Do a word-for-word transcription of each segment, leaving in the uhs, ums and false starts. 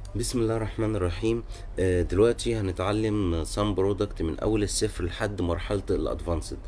بسم الله الرحمن الرحيم. آه، دلوقتي هنتعلم سام برودكت من اول الصفر لحد مرحلة الادفانسد.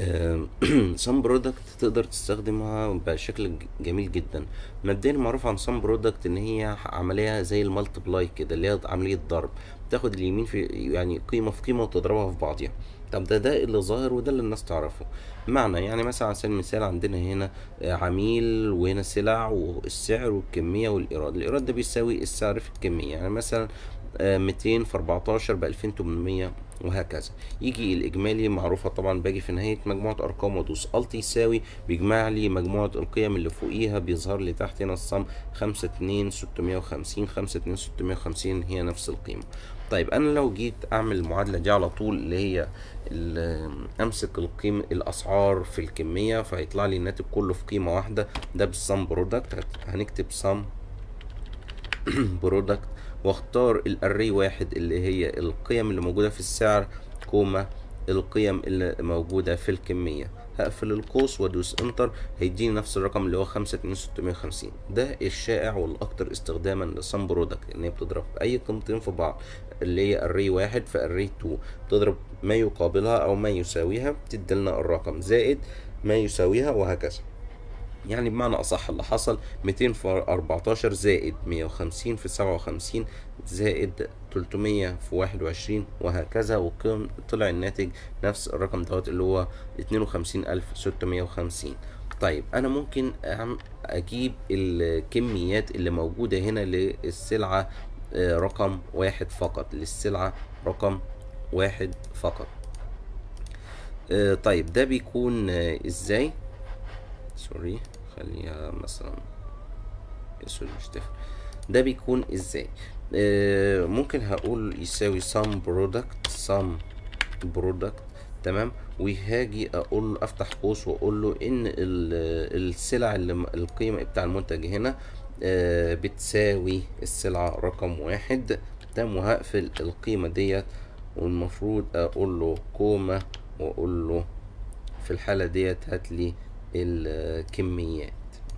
سام برودكت تقدر تستخدمها بشكل ج- جميل جدا. مبدئيا معروف عن سام برودكت ان هي عملية زي المالتبلاي كده، اللي هي عملية ضرب. تاخد اليمين في يعني قيمة في قيمة وتضربها في بعضها. طب ده ده اللي ظاهر وده اللي الناس تعرفه. معنى يعني مثلا على سبيل المثال عندنا هنا آه، عميل، وهنا سلع والسعر والكمية والإيراد. الإيراد ده بيساوي السعر في الكمية، يعني مثلا آه، ميتين في أربعتاشر بألفين تمنمية وهكذا. يجي الإجمالي معروفة طبعا، باجي في نهاية مجموعة أرقام وأدوس ألت يساوي، بيجمع لي مجموعة القيم اللي فوقيها. بيظهر لي تحت هنا الصم خمسة اتنين ستمية وخمسين. خمسة اتنين ستمية وخمسين هي نفس القيمة. طيب أنا لو جيت أعمل المعادلة دي على طول، اللي هي ال- امسك القيمة الاسعار في الكمية، فهيطلع لي الناتج كله في قيمة واحدة. ده بالسم برودكت. هنكتب سم برودكت، واختار الاري واحد اللي هي القيم اللي موجودة في السعر، كوما القيم اللي موجودة في الكمية. هقفل القوس وادوس انتر، هيديني نفس الرقم اللي هو خمسة اتنين ستمية وخمسين. ده الشائع والاكثر استخداما للسم برودكت، ان هي بتضرب اي قيمتين في بعض، اللي هي array واحد في array اتنين، تضرب ما يقابلها او ما يساويها، بتديلنا الرقم زائد ما يساويها وهكذا. يعني بمعنى اصح اللي حصل ميتين في أربعتاشر زائد مية وخمسين في سبعة وخمسين زائد تلتمية في واحد وعشرين وهكذا، وكان طلع الناتج نفس الرقم دوت اللي هو اتنين وخمسين ألف ستمية وخمسين. طيب انا ممكن أعم- اجيب الكميات اللي موجودة هنا للسلعة آه، رقم واحد فقط، للسلعة رقم واحد فقط. آه، طيب ده بيكون آه، ازاي؟ سوري، خليها مثلا، سوري مش تفرق. ده بيكون ازاي؟ آه ممكن هقول يساوي sum product sum product. تمام. وهاجي اقول له، افتح قوس واقول له ان ال- السلع اللي م- القيمة بتاع المنتج هنا آه بتساوي السلعة رقم واحد. تمام. وهقفل القيمة ديت، والمفروض اقول له كوما، واقول له في الحالة ديت هات لي الكميات.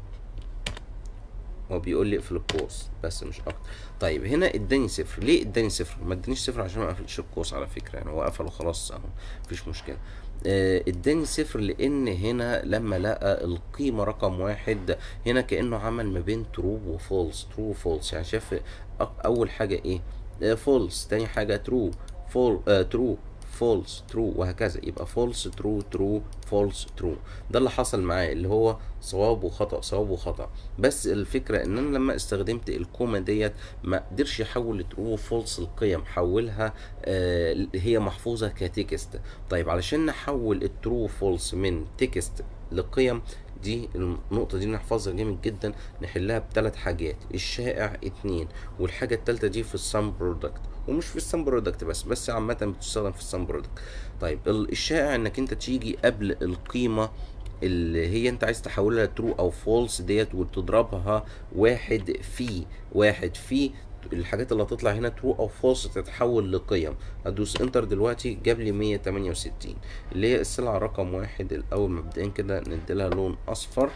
هو بيقول لي اقفل القوس بس مش اكتر. طيب هنا اداني صفر. ليه اداني صفر؟ ما ادانيش صفر عشان ما اقفلش القوس على فكره، يعني هو قفل وخلاص اهو، مفيش مشكله. آه، اداني صفر لان هنا لما لقى القيمه رقم واحد، هنا كانه عمل ما بين ترو وفولس. ترو وفولس يعني شاف أ- اول حاجه ايه؟ فولس. تاني حاجه ترو. فول ترو فولس ترو وهكذا. يبقى فولس ترو ترو فولس ترو. ده اللي حصل معاه، اللي هو صواب وخطأ صواب وخطأ. بس الفكرة ان انا لما استخدمت الكوما ديت ما قدرش يحول ترو فولس القيم، حولها آه هي محفوظة كتكست. طيب علشان نحول الترو فولس من تكست لقيم، دي النقطة دي نحفظها جامد جدا. نحلها بثلاث حاجات: الشائع اتنين، والحاجة التالتة دي في السم برودكت، ومش في السم برودكت بس بس عامة بتستخدم في السم برودكت. طيب ال- الشائع انك انت تيجي قبل القيمة اللي هي انت عايز تحولها ترو او فولس ديت، وتضربها واحد في واحد في الحاجات اللي هتطلع هنا ترو او فولس، تتحول لقيم. ادوس انتر دلوقتي، جاب لي مية تمانية وستين اللي هي السلعة رقم واحد. الاول مبدئيا كده نديلها لون اصفر،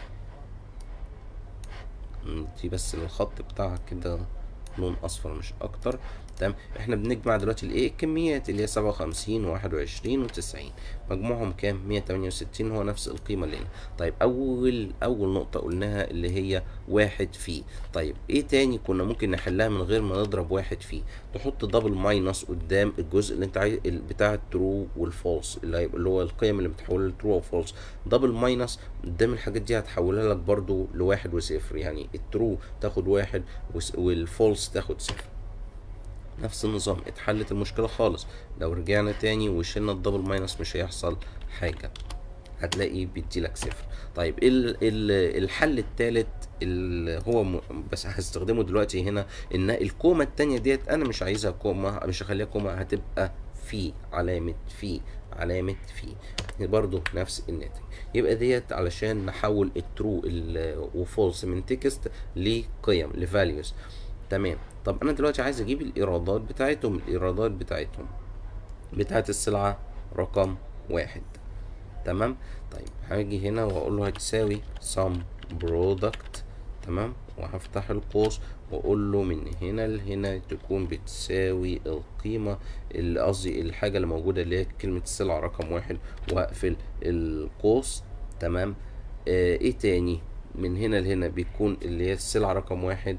دي بس الخط بتاعها كده لون اصفر مش اكتر. تمام. احنا بنجمع دلوقتي الايه الكميات اللي هي سبعة وخمسين وواحد وعشرين وتسعين، مجموعهم كام؟ مية تمانية وستين، هو نفس القيمة اللي هنا. طيب اول اول نقطة قلناها اللي هي واحد فيه. طيب ايه تاني كنا ممكن نحلها من غير ما نضرب واحد فيه؟ تحط دبل ماينس قدام الجزء اللي انت عايز بتاع الترو والفولس، اللي هيبقى اللي هو القيم اللي بتحولها لترو او فولس. دبل ماينس قدام الحاجات دي هتحولها لك برضو لواحد وصفر، يعني الترو تاخد واحد والفولس تاخد صفر. نفس النظام، اتحلت المشكلة خالص. لو رجعنا تاني وشلنا الدبل ماينس مش هيحصل حاجة، هتلاقي بيديلك صفر. طيب ال ال الحل التالت اللي هو م... بس هستخدمه دلوقتي هنا، ان الكومة التانية ديت انا مش عايزها كومة، مش هخليها كومة، هتبقى في علامة في علامة في برضو نفس الناتج. يبقى ديت علشان نحول الترو وفولس من تكست لقيم لفاليوز. تمام. طب انا دلوقتي عايز اجيب الايرادات بتاعتهم، الايرادات بتاعتهم بتاعت السلعة رقم واحد. تمام. طيب هاجي هنا واقول له هتساوي sum product. تمام. وهفتح القوس واقول له من هنا لهنا تكون بتساوي القيمة اللي قصدي الحاجة اللي موجودة اللي هي كلمة السلعة رقم واحد، واقفل القوس. تمام. آه ايه تاني؟ من هنا لهنا بيكون اللي هي السلعة رقم واحد.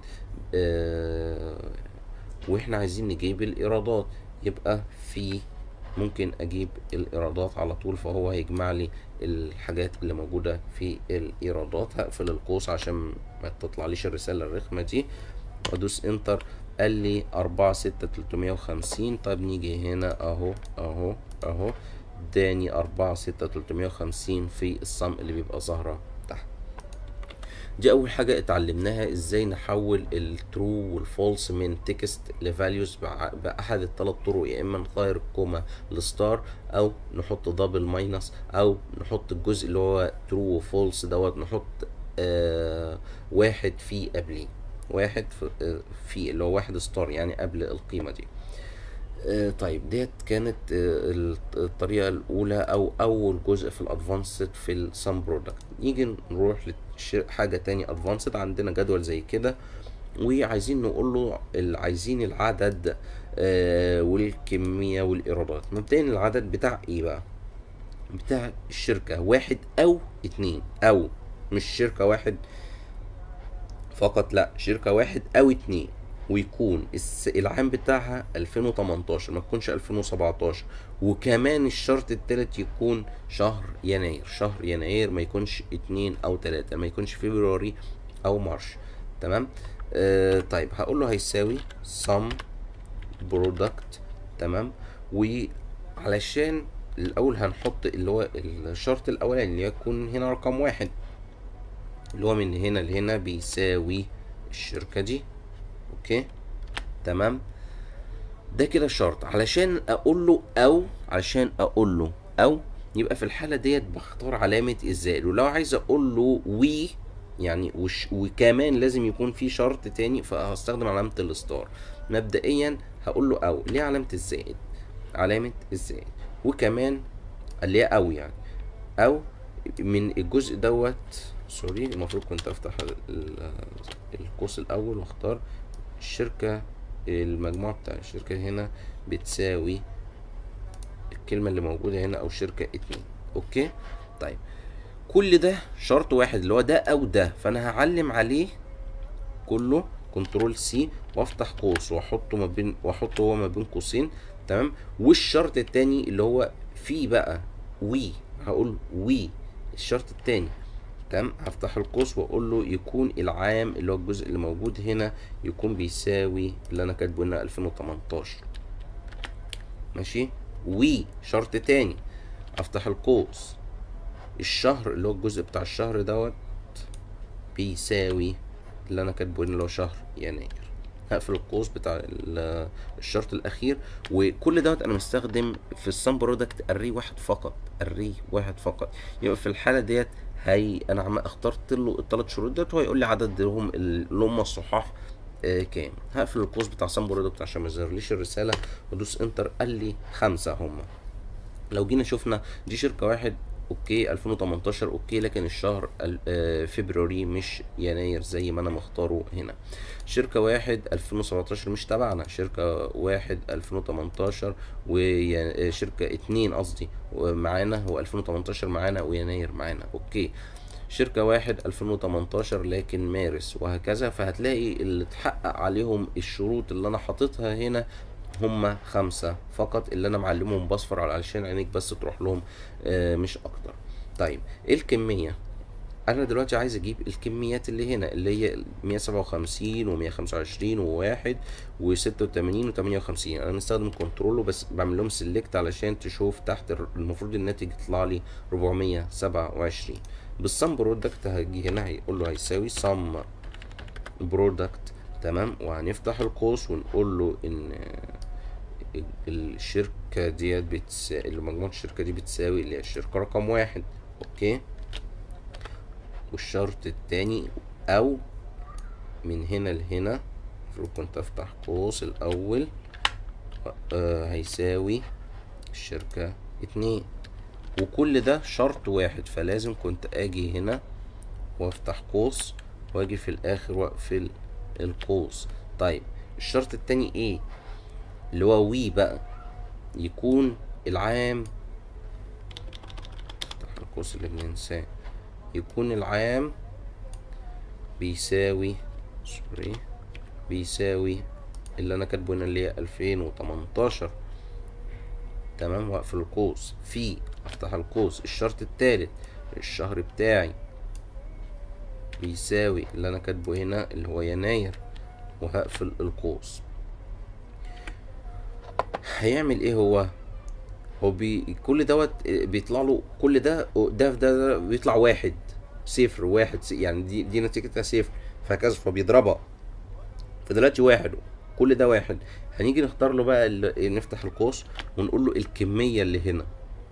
آه واحنا عايزين نجيب الايرادات، يبقى في ممكن اجيب الايرادات على طول، فهو هيجمع لي الحاجات اللي موجودة في الايرادات. هقفل القوس عشان ما تطلعليش الرسالة الرخمة دي وادوس انتر. قال لي اربعة ستة تلتمية وخمسين. طيب نيجي هنا اهو اهو اهو اداني اربعة ستة تلتمية وخمسين في الصم اللي بيبقى ظاهرة تحت. دي اول حاجة اتعلمناها، ازاي نحول الترو والفولس من تكست لفاليوز باحد الثلاث طرق، يا اما نغير الكوما لستار، او نحط دبل ماينس، او نحط الجزء اللي هو ترو وفولس دوت نحط آه واحد فيه قبليه، واحد في, في اللي هو واحد ستار يعني قبل القيمة دي. آه طيب ديت كانت آه الطريقة الأولى أو أول جزء في الأدفانسد في السم برودكت. نيجي نروح لحاجة تاني أدفانسد. عندنا جدول زي كده وعايزين نقول له عايزين العدد آه والكمية والإيرادات. مبدئيا العدد بتاع إيه بقى؟ بتاع الشركة واحد أو اتنين، أو مش شركة واحد فقط، لا شركة واحد أو اتنين، ويكون العام بتاعها ألفين وتمنتاشر ما تكونش ألفين وسبعتاشر. وكمان الشرط التالت يكون شهر يناير، شهر يناير ما يكونش اتنين او تلاتة، ما يكونش فبراير او مارش. تمام. آه طيب هقول له هيساوي sum product. تمام. وعلشان الاول هنحط اللي هو الشرط الاولاني اللي يكون هنا رقم واحد، اللي هو من هنا لهنا بيساوي الشركة دي. اوكي تمام. ده كده شرط. علشان اقول له او علشان اقول له او يبقى في الحالة ديت بختار علامة الزائد. ولو عايز اقول له وي يعني وش وكمان لازم يكون في شرط تاني، فهستخدم علامة الستار. مبدئيا هقول له او ليه علامة الزائد، علامة الزائد، وكمان اللي هي او يعني او من الجزء دوت. سوري المفروض كنت افتح القوس الاول واختار الشركة، المجموعة بتاع الشركة هنا بتساوي الكلمة اللي موجودة هنا او شركة اتنين. اوكي طيب كل ده شرط واحد اللي هو ده او ده، فانا هعلم عليه كله كنترول سي وافتح قوس واحطه ما بين واحطه هو ما بين قوسين. تمام. والشرط التاني اللي هو فيه بقى وي، هقول وي الشرط التاني. تمام. هفتح القوس واقول له يكون العام اللي هو الجزء اللي موجود هنا يكون بيساوي اللي انا كاتبه هنا ألفين وتمنتاشر. ماشي. وي شرط تاني افتح القوس الشهر اللي هو الجزء بتاع الشهر دوت بيساوي اللي انا كاتبه هنا اللي هو شهر يناير. هقفل القوس بتاع الشرط الاخير. وكل دوت انا مستخدم في السم برودكت اري واحد فقط، اري واحد فقط. يبقى في الحاله ديت هي انا عم اخترت له الثلاث شروط ديت وهيقول لي عددهم اللي هم الصحاح آه كام. هقفل القوس بتاع سم برودكت عشان ما يظهرليش الرساله وادوس انتر. قال لي خمسه هم. لو جينا شفنا دي شركه واحد اوكي ألفين وتمنتاشر اوكي، لكن الشهر فبراير مش يناير زي ما انا مختاره هنا. شركة واحد ألفين وسبعتاشر مش تبعنا، شركة واحد ألفين وتمنتاشر وشركة اتنين قصدي معانا هو ألفين وتمنتاشر معانا ويناير معانا. اوكي شركة واحد ألفين وتمنتاشر لكن مارس وهكذا. فهتلاقي اللي اتحقق عليهم الشروط اللي انا حاططها هنا هما خمسة فقط اللي انا معلمهم باصفر علشان عينيك بس تروح لهم آه مش اكتر. طيب ايه الكمية؟ انا دلوقتي عايز اجيب الكميات اللي هنا اللي هي مية سبعة وخمسين ومية خمسة وعشرين وواحد وستة وتمانين وتمانية وخمسين. انا مستخدم كنترول بس بعمل لهم سيلكت علشان تشوف تحت المفروض الناتج يطلع لي أربعمية سبعة وعشرين. بالسم برودكت هجي هنا هيقول له هيساوي سم برودكت. تمام. وهنفتح القوس ونقول له ان الشركة ديت بتساوي مجموعة الشركة دي بتساوي اللي هي الشركة رقم واحد. اوكي. والشرط التاني او من هنا لهنا المفروض كنت افتح قوس الاول آه هيساوي الشركة اتنين. وكل ده شرط واحد، فلازم كنت اجي هنا وافتح قوس واجي في الاخر واقفل القوس. طيب الشرط التاني ايه اللي هو وي بقى، يكون العام، القوس اللي بننساه، يكون العام بيساوي سوري بيساوي اللي انا كاتبه هنا اللي هي ألفين وتمنتاشر. تمام، واقفل القوس. في افتح القوس. الشرط التالت الشهر بتاعي بيساوي اللي انا كاتبه هنا اللي هو يناير، وهقفل القوس. هيعمل ايه هو هو بي كل دوت بيطلع له كل ده ده ده, ده بيطلع واحد صفر واحد، يعني دي دي نتيجتها صفر، فهكذا فبيضربها. فدلوقتي واحد كل ده واحد. هنيجي نختار له بقى نفتح القوس ونقول له الكمية اللي هنا.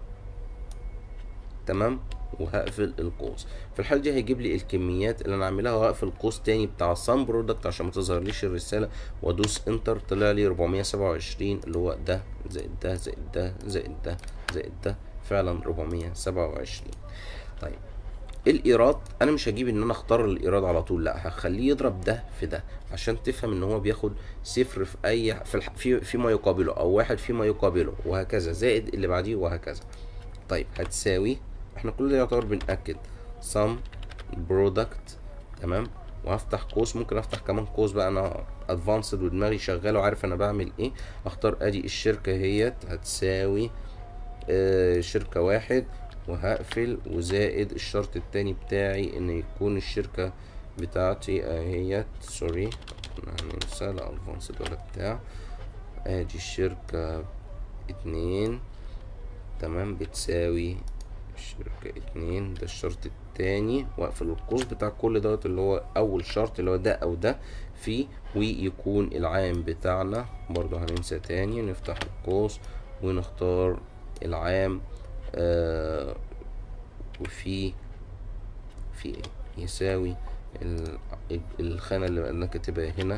تمام، وهقفل القوس. في الحالة دي هيجيب لي الكميات اللي انا عاملها، وهقفل القوس تاني بتاع سام برودكت عشان ما تظهرليش الرسالة، وادوس انتر. طلع لي أربعمية سبعة وعشرين اللي هو ده زائد ده زائد ده زائد ده زائد ده، فعلا أربعمية سبعة وعشرين. طيب الايراد انا مش هجيب ان انا اختار الايراد على طول، لا هخليه يضرب ده في ده عشان تفهم ان هو بياخد صفر في اي في الح... في فيما يقابله، او واحد فيما يقابله، وهكذا، زائد اللي بعديه وهكذا. طيب هتساوي، احنا كل ده يعتبر بنأكد sum product. تمام، وهفتح قوس. ممكن افتح كمان قوس بقى، انا ادفانسد ودماغي شغاله وعارف انا بعمل ايه. اختار ادي الشركه هيت هتساوي آه شركه واحد، وهقفل وزائد الشرط التاني بتاعي ان يكون الشركه بتاعتي اهيت سوري هننسى لا ادفانسد ولا بتاع. ادي الشركه اتنين. تمام، بتساوي شركة اتنين، ده الشرط التاني، واقفل القوس بتاع كل دوت اللي هو اول شرط اللي هو ده او ده فيه، ويكون العام بتاعنا برضو هننسى تاني، نفتح القوس ونختار العام آه وفي في يساوي الخانة اللي انا كاتبها هنا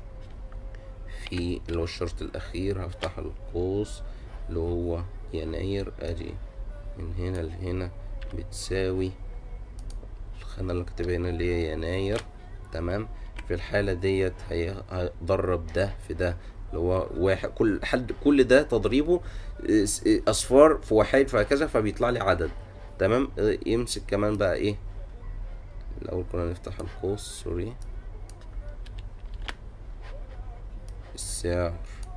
في اللي هو الشرط الاخير. هفتح القوس اللي هو يناير، ادي من هنا لهنا بتساوي الخانة اللي كاتبها هنا اللي هي يناير. تمام، في الحالة ديت هيضرب ده في ده اللي هو واحد، كل حد كل ده تضريبه اصفار في واحد فهكذا، فبيطلع لي عدد. تمام، يمسك كمان بقى ايه، الاول كنا نفتح القوس سوري السعر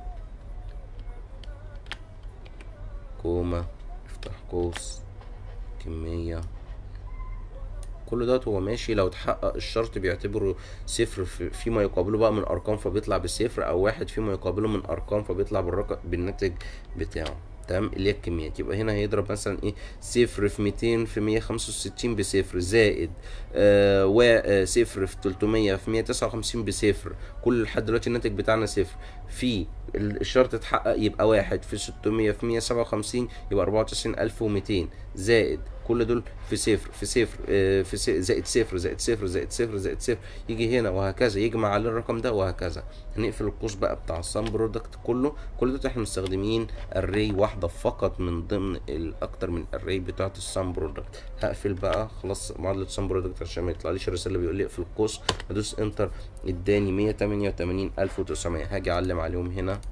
كوما افتح قوس كمية، كل دوت هو ماشي. لو اتحقق الشرط بيعتبره صفر فيما يقابله بقى من ارقام فبيطلع بصفر، او واحد فيما يقابله من ارقام فبيطلع بالرقم بالناتج بتاعه. تمام، اللي هي الكميات. يبقى هنا هيضرب مثلا ايه صفر في ميتين في مية خمسة وستين بصفر، زائد آه وصفر في تلتمية في مية تسعة وخمسين بصفر. كل لحد دلوقتي الناتج بتاعنا صفر. في الشرط اتحقق يبقى واحد في ستمية في مية سبعة وخمسين يبقى أربعة وتسعين ألف وميتين، زائد كل دول في صفر في صفر آه في صفر زائد صفر زائد صفر زائد صفر زائد صفر، يجي هنا وهكذا، يجمع عليه الرقم ده وهكذا. هنقفل القوس بقى بتاع السام برودكت كله. كل ده احنا مستخدمين اري واحده فقط من ضمن الاكتر من اري بتاعه السام برودكت. هقفل بقى خلاص معادله السام برودكت عشان ما يطلعليش الرساله اللي بيقول لي اقفل القوس. ادوس انتر، اداني مية تمانية وتمانين ألف وتسعمية. هاجي اعلم عليهم هنا،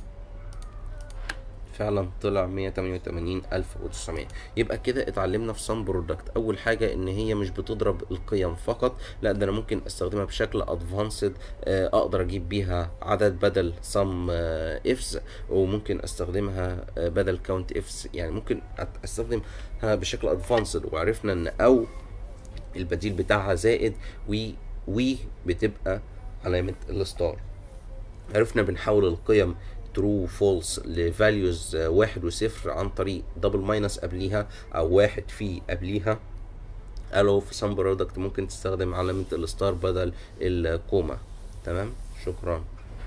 فعلا طلع مية تمانية وتمانين ألف وتسعمية. يبقى كده اتعلمنا في سام برودكت اول حاجه ان هي مش بتضرب القيم فقط، لا ده انا ممكن استخدمها بشكل ادفانسد، اقدر اجيب بيها عدد بدل سام افس، وممكن استخدمها بدل كاونت افس، يعني ممكن استخدمها بشكل ادفانسد. وعرفنا ان او البديل بتاعها زائد وي وي بتبقى علامه الستار. عرفنا بنحول القيم true false لفاليوز واحد وصفر عن طريق دبل ماينس قبليها او واحد في قبليها. قالوا في سام برودكت ممكن تستخدم علامة الستار بدل الكوما. تمام، شكرا.